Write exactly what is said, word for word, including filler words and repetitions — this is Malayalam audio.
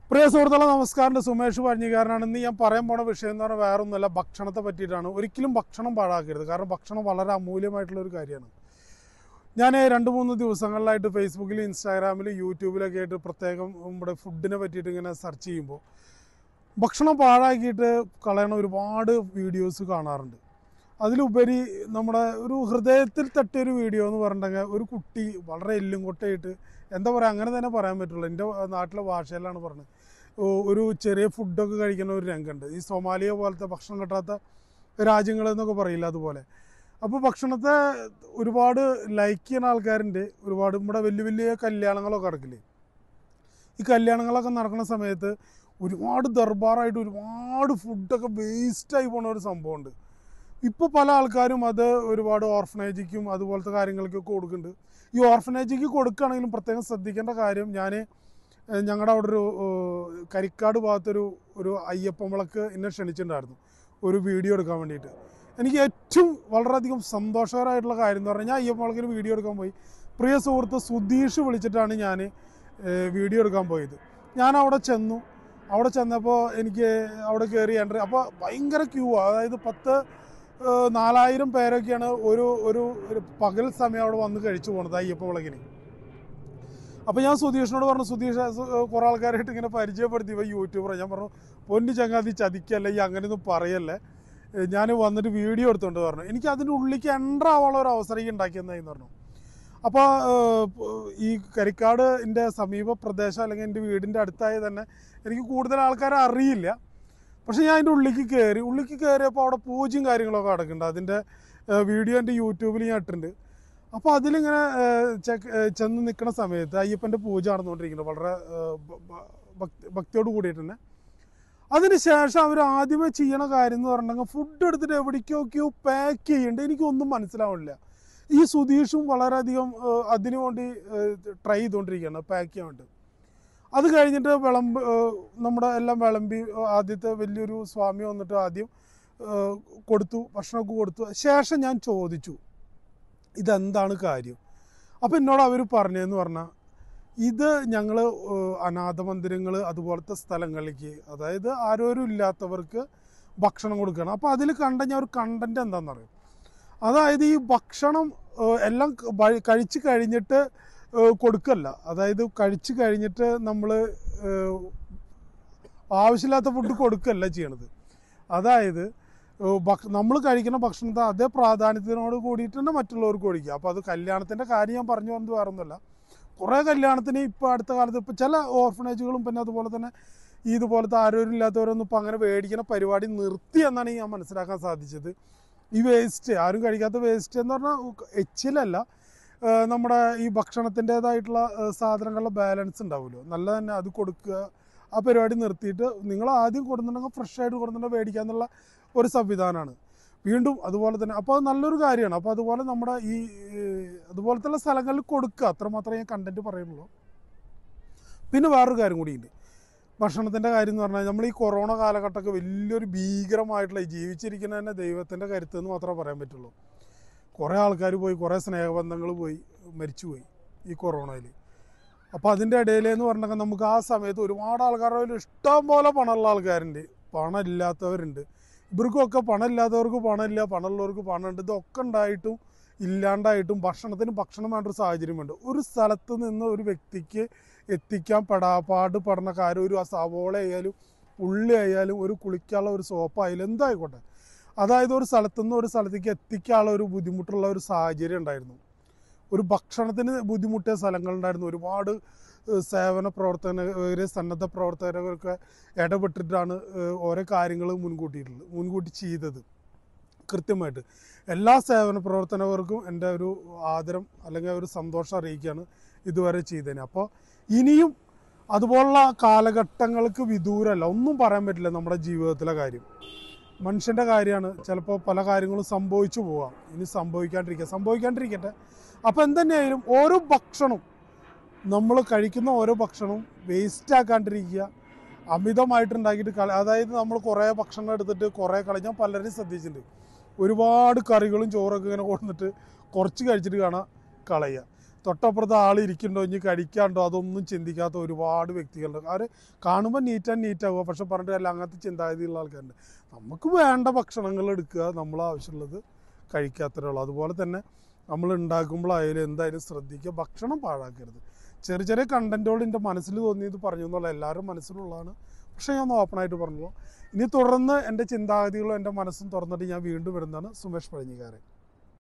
പ്രിയ സുഹൃത്തുക്കളെ നമസ്കാരം. സുമേഷ് പഴഞ്ഞിക്കാരനാണ്. ഇന്ന് ഞാൻ പറയാൻ പോണ വിഷയം എന്ന് പറഞ്ഞാൽ വേറെ ഒന്നുമല്ല, ഭക്ഷണത്തെ പറ്റിയിട്ടാണ്. ഒരിക്കലും ഭക്ഷണം പാഴാക്കരുത്. കാരണം ഭക്ഷണം വളരെ അമൂല്യമായിട്ടുള്ള ഒരു കാര്യമാണ്. ഞാൻ രണ്ട് മൂന്ന് ദിവസങ്ങളിലായിട്ട് ഫേസ്ബുക്കിൽ, ഇൻസ്റ്റാഗ്രാമിൽ, യൂട്യൂബിലൊക്കെ ആയിട്ട് പ്രത്യേകം നമ്മുടെ ഫുഡിനെ പറ്റിയിട്ട് ഇങ്ങനെ സെർച്ച് ചെയ്യുമ്പോൾ ഭക്ഷണം പാഴാക്കിയിട്ട് കളയണ ഒരുപാട് വീഡിയോസ് കാണാറുണ്ട്. അതിലുപരി നമ്മുടെ ഒരു ഹൃദയത്തിൽ തട്ടിയൊരു വീഡിയോ എന്ന് പറഞ്ഞിട്ടുണ്ടെങ്കിൽ ഒരു കുട്ടി വളരെ എല്ലും കൊട്ടയിട്ട്, എന്താ പറയുക, അങ്ങനെ തന്നെ പറയാൻ പറ്റുള്ളൂ, എൻ്റെ നാട്ടിലെ ഭാഷയിലാണ് പറഞ്ഞത്, ഒരു ചെറിയ ഫുഡൊക്കെ കഴിക്കുന്ന ഒരു രംഗമുണ്ട്. ഈ സൊമാലിയ പോലത്തെ ഭക്ഷണം കിട്ടാത്ത രാജ്യങ്ങളെന്നൊക്കെ പറയില്ല, അതുപോലെ. അപ്പോൾ ഭക്ഷണത്തെ ഒരുപാട് ലൈക്ക് ചെയ്യുന്ന ആൾക്കാരുണ്ട്. ഒരുപാട് നമ്മുടെ വലിയ വലിയ കല്യാണങ്ങളൊക്കെ നടക്കില്ലേ, ഈ കല്യാണങ്ങളൊക്കെ നടക്കുന്ന സമയത്ത് ഒരുപാട് ദർബാറായിട്ട് ഒരുപാട് ഫുഡൊക്കെ വേസ്റ്റായി പോകുന്ന ഒരു സംഭവമുണ്ട്. ഇപ്പോൾ പല ആൾക്കാരും അത് ഒരുപാട് ഓർഫനേജിക്കും അതുപോലത്തെ കാര്യങ്ങൾക്കൊക്കെ കൊടുക്കുന്നുണ്ട്. ഈ ഓർഫനേജിക്ക് കൊടുക്കുകയാണെങ്കിലും പ്രത്യേകം ശ്രദ്ധിക്കേണ്ട കാര്യം, ഞാൻ ഞങ്ങളുടെ അവിടെ ഒരു കരിക്കാട് ഭാഗത്തൊരു ഒരു അയ്യപ്പമ്പളക്ക് എന്നെ ക്ഷണിച്ചിട്ടുണ്ടായിരുന്നു ഒരു വീഡിയോ എടുക്കാൻ വേണ്ടിയിട്ട്. എനിക്ക് ഏറ്റവും വളരെയധികം സന്തോഷകരമായിട്ടുള്ള കാര്യം എന്ന് പറഞ്ഞാൽ, ഞാൻ അയ്യപ്പമ്പളക്കിന് വീഡിയോ എടുക്കാൻ പോയി. പ്രിയ സുഹൃത്ത് സുധീഷ് വിളിച്ചിട്ടാണ് ഞാൻ വീഡിയോ എടുക്കാൻ പോയത്. ഞാൻ അവിടെ ചെന്നു. അവിടെ ചെന്നപ്പോൾ എനിക്ക് അവിടെ കയറി എൻട്രി, അപ്പോൾ ഭയങ്കര ക്യൂ ആണ്. അതായത് പത്ത് നാലായിരം പേരൊക്കെയാണ് ഒരു ഒരു പകൽ സമയം അവിടെ വന്ന് കഴിച്ചു പോകുന്നത് അയ്യപ്പമ്പളക്കിന്. അപ്പോൾ ഞാൻ സുധീഷിനോട് പറഞ്ഞു, സുധീഷ് കുറേ ആൾക്കാരായിട്ട് ഇങ്ങനെ പരിചയപ്പെടുത്തി, ഇവ യൂട്യൂബർ. ഞാൻ പറഞ്ഞു, പൊന്നു ചങ്ങാതി ചതിക്കല്ലേ, ഈ അങ്ങനെയൊന്നും പറയല്ലേ, ഞാൻ വന്നിട്ട് വീഡിയോ എടുത്തുകൊണ്ട് പറഞ്ഞു. എനിക്ക് അതിൻ്റെ ഉള്ളിലേക്ക് എൻ്റർ ആവാനുള്ള ഒരു അവസരം ഉണ്ടാക്കിയെന്നായിരുന്നു പറഞ്ഞു. അപ്പോൾ ഈ കരിക്കാട് എൻ്റെ സമീപ പ്രദേശം അല്ലെങ്കിൽ എൻ്റെ വീടിൻ്റെ അടുത്തായി തന്നെ എനിക്ക് കൂടുതൽ ആൾക്കാരെ അറിയില്ല. പക്ഷേ ഞാൻ അതിൻ്റെ ഉള്ളിലേക്ക് കയറി. ഉള്ളിലേക്ക് കയറിയപ്പോൾ അവിടെ പൂജയും കാര്യങ്ങളൊക്കെ നടക്കുന്നുണ്ട്. അതിൻ്റെ വീഡിയോ എൻ്റെ യൂട്യൂബിൽ ഞാൻ ഇട്ടിട്ടുണ്ട്. അപ്പോൾ അതിലിങ്ങനെ ചെന്ന് നിൽക്കുന്ന സമയത്ത് അയ്യപ്പൻ്റെ പൂജ നടന്നുകൊണ്ടിരിക്കുന്നുണ്ട്, വളരെ ഭക്തി ഭക്തിയോട് കൂടിയിട്ട് തന്നെ. അതിന് ശേഷം അവർ ആദ്യമേ ചെയ്യണ കാര്യം എന്ന് പറഞ്ഞിട്ടുണ്ടെങ്കിൽ ഫുഡ് എടുത്തിട്ട് എവിടേക്കൊക്കെയോ പാക്ക് ചെയ്യുന്നുണ്ട്. എനിക്കൊന്നും മനസ്സിലാവില്ല. ഈ സുധീഷും വളരെയധികം അതിനു വേണ്ടി ട്രൈ ചെയ്തുകൊണ്ടിരിക്കുകയാണ്, പാക്ക് ചെയ്യാൻ വേണ്ടി. അത് കഴിഞ്ഞിട്ട് വിളമ്പ് നമ്മുടെ എല്ലാം വിളമ്പി ആദ്യത്തെ വലിയൊരു സ്വാമി വന്നിട്ട് ആദ്യം കൊടുത്തു, ഭക്ഷണമൊക്കെ കൊടുത്തു. ശേഷം ഞാൻ ചോദിച്ചു, ഇതെന്താണ് കാര്യം? അപ്പോൾ എന്നോട് അവർ പറഞ്ഞതെന്ന് പറഞ്ഞാൽ, ഇത് ഞങ്ങൾ അനാഥ മന്ദിരങ്ങൾ അതുപോലത്തെ സ്ഥലങ്ങളിലേക്ക്, അതായത് ആരോരും ഇല്ലാത്തവർക്ക് ഭക്ഷണം കൊടുക്കണം. അപ്പോൾ അതിൽ കണ്ട ഞാൻ ഒരു കണ്ടൻറ്റ് എന്താണെന്ന് അറിയാം. അതായത് ഈ ഭക്ഷണം എല്ലാം കഴിച്ച് കഴിഞ്ഞിട്ട് കൊടുക്കല്ല, അതായത് കഴിച്ച് കഴിഞ്ഞിട്ട് നമ്മൾ ആവശ്യമില്ലാത്ത ഫുഡ് കൊടുക്കല്ല ചെയ്യണത്. അതായത് നമ്മൾ കഴിക്കുന്ന ഭക്ഷണത്തെ അതേ പ്രാധാന്യത്തിനോട് കൂടിയിട്ട് തന്നെ മറ്റുള്ളവർക്ക് കൊടുക്കുക. അപ്പോൾ അത് കല്യാണത്തിൻ്റെ കാര്യം ഞാൻ പറഞ്ഞു വന്നത് വേറെ ഒന്നുമല്ല. കുറേ കല്യാണത്തിന് ഇപ്പോൾ അടുത്ത കാലത്ത് ഇപ്പോൾ ചില ഓർഫനേജുകളും പിന്നെ അതുപോലെ തന്നെ ഈ ഇതുപോലത്തെ ആരോഗ്യം ഇല്ലാത്തവരൊന്നും ഇപ്പോൾ അങ്ങനെ മേടിക്കുന്ന പരിപാടി നിർത്തി എന്നാണ് ഞാൻ മനസ്സിലാക്കാൻ സാധിച്ചത്. ഈ വേസ്റ്റ്, ആരും കഴിക്കാത്ത വേസ്റ്റ് എന്ന് പറഞ്ഞാൽ എച്ചിലല്ല, നമ്മുടെ ഈ ഭക്ഷണത്തിൻ്റേതായിട്ടുള്ള സാധനങ്ങളുടെ ബാലൻസ് ഉണ്ടാവുമല്ലോ, നല്ല തന്നെ അത് കൊടുക്കുക. ആ പരിപാടി നിർത്തിയിട്ട് നിങ്ങൾ ആദ്യം കൊടുക്കുന്നുണ്ടെങ്കിൽ ഫ്രഷ് ആയിട്ട് കൊടുക്കുന്നുണ്ടെങ്കിൽ മേടിക്കുക എന്നുള്ള ഒരു സംവിധാനമാണ് വീണ്ടും. അതുപോലെ തന്നെ അപ്പോൾ അത് നല്ലൊരു കാര്യമാണ്. അപ്പോൾ അതുപോലെ നമ്മുടെ ഈ അതുപോലത്തെ സ്ഥലങ്ങളിൽ കൊടുക്കുക, അത്രമാത്രമേ ഞാൻ കണ്ടൻറ്റ് പറയുന്നുള്ളൂ. പിന്നെ വേറൊരു കാര്യം കൂടിയുണ്ട്, ഭക്ഷണത്തിൻ്റെ കാര്യം എന്ന് പറഞ്ഞാൽ, നമ്മൾ ഈ കൊറോണ കാലഘട്ടമൊക്കെ വലിയൊരു ഭീകരമായിട്ടുള്ള ജീവിച്ചിരിക്കുന്ന തന്നെ ദൈവത്തിൻ്റെ കരുത്ത് എന്ന് മാത്രമേ പറയാൻ പറ്റുള്ളൂ. കുറേ ആൾക്കാർ പോയി, കുറേ സ്നേഹബന്ധങ്ങൾ പോയി, മരിച്ചുപോയി ഈ കൊറോണയിൽ. അപ്പോൾ അതിൻ്റെ ഇടയിലെന്ന് പറഞ്ഞാൽ നമുക്ക് ആ സമയത്ത് ഒരുപാട് ആൾക്കാരുടെ ഇഷ്ടം പോലെ പണമുള്ള ആൾക്കാരുണ്ട്, പണം ഇല്ലാത്തവരുണ്ട്. ഇവർക്കൊക്കെ പണം ഇല്ലാത്തവർക്ക് പണമില്ല, പണമുള്ളവർക്ക് പണമുണ്ട്. ഇതൊക്കെ ഉണ്ടായിട്ടും ഇല്ലാണ്ടായിട്ടും ഭക്ഷണത്തിന് ഭക്ഷണം വേണ്ട ഒരു സാഹചര്യമുണ്ട്. ഒരു സ്ഥലത്ത് നിന്ന് ഒരു വ്യക്തിക്ക് എത്തിക്കാൻ പെടാപ്പാട് പെടുന്ന കാര്യം, ഒരു സവോള ആയാലും ഉള്ളി ആയാലും ഒരു കുളിക്കാനുള്ള ഒരു സോപ്പായാലും എന്തായിക്കോട്ടെ, അതായത് ഒരു സ്ഥലത്തുനിന്ന് ഒരു സ്ഥലത്തേക്ക് എത്തിക്കാനുള്ള ഒരു ബുദ്ധിമുട്ടുള്ള ഒരു സാഹചര്യം ഉണ്ടായിരുന്നു. ഒരു ഭക്ഷണത്തിന് ബുദ്ധിമുട്ടിയ സ്ഥലങ്ങളുണ്ടായിരുന്നു. ഒരുപാട് സേവന പ്രവർത്തകർ, സന്നദ്ധ പ്രവർത്തകരൊക്കെ ഇടപെട്ടിട്ടാണ് ഓരോ കാര്യങ്ങൾ മുൻകൂട്ടിയിട്ടുള്ളത് മുൻകൂട്ടി ചെയ്തത്. കൃത്യമായിട്ട് എല്ലാ സേവന പ്രവർത്തനവർക്കും എൻ്റെ ഒരു ആദരം അല്ലെങ്കിൽ ഒരു സന്തോഷം അറിയിക്കുകയാണ് ഇതുവരെ ചെയ്തതിന്. അപ്പോൾ ഇനിയും അതുപോലുള്ള കാലഘട്ടങ്ങൾക്ക് വിദൂരമല്ല, ഒന്നും പറയാൻ പറ്റില്ല. നമ്മുടെ ജീവിതത്തിലെ കാര്യം, മനുഷ്യൻ്റെ കാര്യമാണ്. ചിലപ്പോൾ പല കാര്യങ്ങളും സംഭവിച്ചു പോവാം, ഇനി സംഭവിക്കാണ്ടിരിക്കുക സംഭവിക്കാണ്ടിരിക്കട്ടെ. അപ്പോൾ എന്തുതന്നെയായാലും ഓരോ ഭക്ഷണം നമ്മൾ കഴിക്കുന്ന ഓരോ ഭക്ഷണവും വേസ്റ്റ് ആക്കാണ്ടിരിക്കുക, അമിതമായിട്ടുണ്ടാക്കിയിട്ട് കള അതായത് നമ്മൾ കുറേ ഭക്ഷണം എടുത്തിട്ട് കുറേ കളി. ഞാൻ പലരും ശ്രദ്ധിച്ചിട്ടുണ്ട്, ഒരുപാട് കറികളും ചോറൊക്കെ ഇങ്ങനെ കൊണ്ടിട്ട് കുറച്ച് കഴിച്ചിട്ട് കാണാം കളയുക. തൊട്ടപ്പുറത്ത് ആൾ ഇരിക്കുന്നുണ്ടോ ഇനി കഴിക്കാണ്ടോ അതൊന്നും ചിന്തിക്കാത്ത ഒരുപാട് വ്യക്തികളുണ്ട്. അവർ കാണുമ്പോൾ നീറ്റ് ആൻഡ് നീറ്റ് ആവുക, പക്ഷെ പറഞ്ഞിട്ട് അല്ല, അങ്ങനത്തെ ചിന്താഗതിയുള്ള ആൾക്കാരുണ്ട്. നമുക്ക് വേണ്ട ഭക്ഷണങ്ങൾ എടുക്കുക, നമ്മൾ ആവശ്യമുള്ളത് കഴിക്കാത്തേ ഉള്ളൂ. അതുപോലെ തന്നെ നമ്മൾ ഉണ്ടാക്കുമ്പോഴായാലും എന്തായാലും ശ്രദ്ധിക്കുക, ഭക്ഷണം പാഴാക്കരുത്. ചെറിയ ചെറിയ കണ്ടൻറ്റുകൾ എൻ്റെ മനസ്സിൽ തോന്നിയത് പറഞ്ഞു എന്നുള്ള എല്ലാവരും മനസ്സിലുള്ളതാണ്, പക്ഷേ ഞാൻ ഓപ്പണായിട്ട് പറഞ്ഞല്ലോ. ഇനി തുടർന്ന് എൻ്റെ ചിന്താഗതികളും എൻ്റെ മനസ്സും തുറന്നിട്ട് ഞാൻ വീണ്ടും വരുന്നതാണ് സുമേഷ് പഴഞ്ഞിക്കാരൻ.